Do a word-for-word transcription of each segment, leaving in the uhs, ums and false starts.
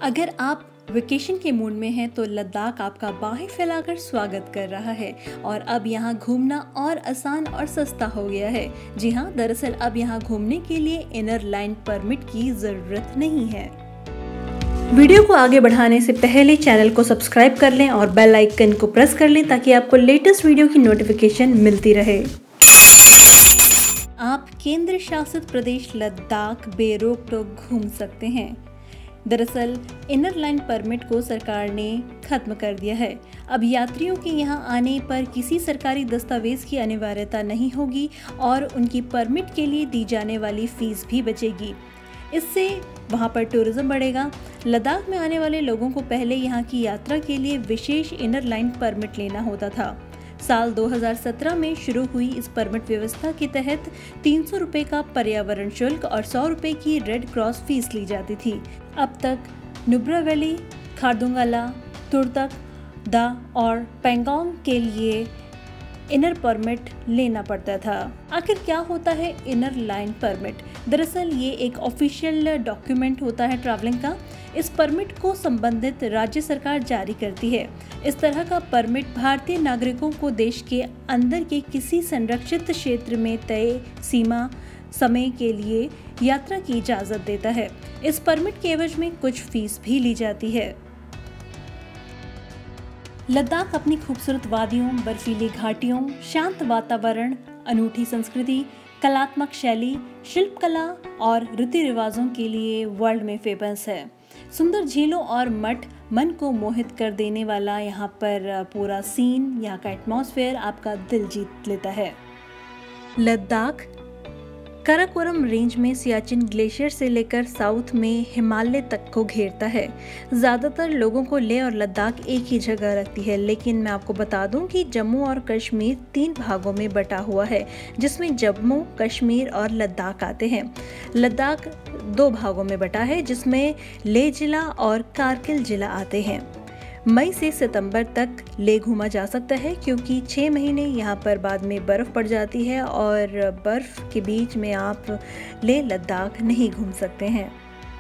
अगर आप वेकेशन के मूड में हैं तो लद्दाख आपका बाहें फैलाकर स्वागत कर रहा है और अब यहाँ घूमना और आसान और सस्ता हो गया है। जी हाँ, दरअसल अब यहाँ घूमने के लिए इनर लाइन परमिट की जरूरत नहीं है। वीडियो को आगे बढ़ाने से पहले चैनल को सब्सक्राइब कर लें और बेल आइकन को प्रेस कर लें ताकि आपको लेटेस्ट वीडियो की नोटिफिकेशन मिलती रहे। आप केंद्र शासित प्रदेश लद्दाख बेरोक टोक घूम सकते हैं। दरअसल इनर लाइन परमिट को सरकार ने खत्म कर दिया है। अब यात्रियों के यहां आने पर किसी सरकारी दस्तावेज की अनिवार्यता नहीं होगी और उनकी परमिट के लिए दी जाने वाली फीस भी बचेगी। इससे वहां पर टूरिज्म बढ़ेगा। लद्दाख में आने वाले लोगों को पहले यहां की यात्रा के लिए विशेष इनर लाइन परमिट लेना होता था। साल दो हज़ार सत्रह में शुरू हुई इस परमिट व्यवस्था के तहत तीन सौ रुपये का पर्यावरण शुल्क और सौ रुपये की रेड क्रॉस फीस ली जाती थी। अब तक नुब्रा वैली, खारदुंगला, तुरतक, दा और पैंगोंग के लिए इनर परमिट लेना पड़ता था। आखिर क्या होता है इनर लाइन परमिट? दरअसल ये एक ऑफिशियल डॉक्यूमेंट होता है ट्रैवलिंग का। इस परमिट को संबंधित राज्य सरकार जारी करती है। इस तरह का परमिट भारतीय नागरिकों को देश के अंदर के किसी संरक्षित क्षेत्र में तय सीमा समय के लिए यात्रा की इजाज़त देता है। इस परमिट के एवज में कुछ फीस भी ली जाती है। लद्दाख अपनी खूबसूरत वादियों, बर्फीली घाटियों, शांत वातावरण, अनूठी संस्कृति, कलात्मक शैली, शिल्पकला और रीति रिवाजों के लिए वर्ल्ड में फेमस है। सुंदर झीलों और मठ मन को मोहित कर देने वाला यहाँ पर पूरा सीन, यहाँ का एटमॉस्फेयर आपका दिल जीत लेता है। लद्दाख काराकोरम रेंज में सियाचिन ग्लेशियर से लेकर साउथ में हिमालय तक को घेरता है। ज़्यादातर लोगों को लेह और लद्दाख एक ही जगह रखती है, लेकिन मैं आपको बता दूं कि जम्मू और कश्मीर तीन भागों में बटा हुआ है, जिसमें जम्मू, कश्मीर और लद्दाख आते हैं। लद्दाख दो भागों में बटा है, जिसमें लेह जिला और कारगिल जिला आते हैं। मई से सितंबर तक लेह घूमा जा सकता है क्योंकि छः महीने यहाँ पर बाद में बर्फ़ पड़ जाती है और बर्फ़ के बीच में आप लेह लद्दाख नहीं घूम सकते हैं।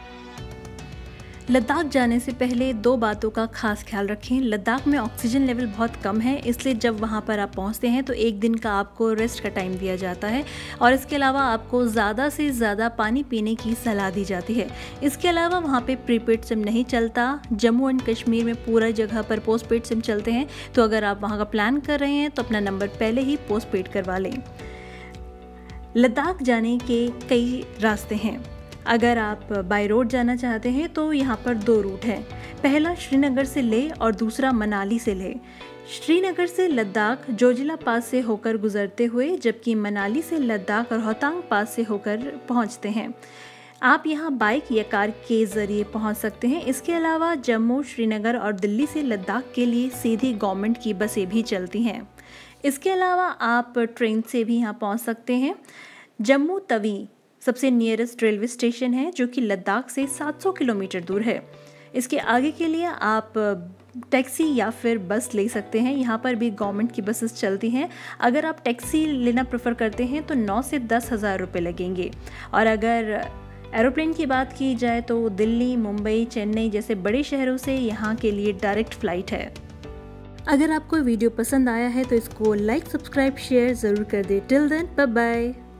लद्दाख जाने से पहले दो बातों का खास ख्याल रखें। लद्दाख में ऑक्सीजन लेवल बहुत कम है, इसलिए जब वहाँ पर आप पहुँचते हैं तो एक दिन का आपको रेस्ट का टाइम दिया जाता है और इसके अलावा आपको ज़्यादा से ज़्यादा पानी पीने की सलाह दी जाती है। इसके अलावा वहाँ पे प्रीपेड सिम नहीं चलता। जम्मू एंड कश्मीर में पूरा जगह पर पोस्ट पेड सिम चलते हैं, तो अगर आप वहाँ का प्लान कर रहे हैं तो अपना नंबर पहले ही पोस्ट पेड करवा लें। लद्दाख जाने के कई रास्ते हैं। अगर आप बाय रोड जाना चाहते हैं तो यहाँ पर दो रूट हैं। पहला श्रीनगर से लेह और दूसरा मनाली से लेह। श्रीनगर से लद्दाख जोजिला पास से होकर गुजरते हुए, जबकि मनाली से लद्दाख रोहतांग पास से होकर पहुँचते हैं। आप यहाँ बाइक या कार के ज़रिए पहुँच सकते हैं। इसके अलावा जम्मू, श्रीनगर और दिल्ली से लद्दाख के लिए सीधी गवर्नमेंट की बसें भी चलती हैं। इसके अलावा आप ट्रेन से भी यहाँ पहुँच सकते हैं। जम्मू तवी सबसे नियरेस्ट रेलवे स्टेशन है, जो कि लद्दाख से सात सौ किलोमीटर दूर है। इसके आगे के लिए आप टैक्सी या फिर बस ले सकते हैं। यहाँ पर भी गवर्नमेंट की बसेस चलती हैं। अगर आप टैक्सी लेना प्रेफर करते हैं तो नौ से दस हज़ार रुपये लगेंगे और अगर एरोप्लेन की बात की जाए तो दिल्ली, मुंबई, चेन्नई जैसे बड़े शहरों से यहाँ के लिए डायरेक्ट फ़्लाइट है। अगर आपको वीडियो पसंद आया है तो इसको लाइक, सब्सक्राइब, शेयर ज़रूर कर दें। Till then, bye bye.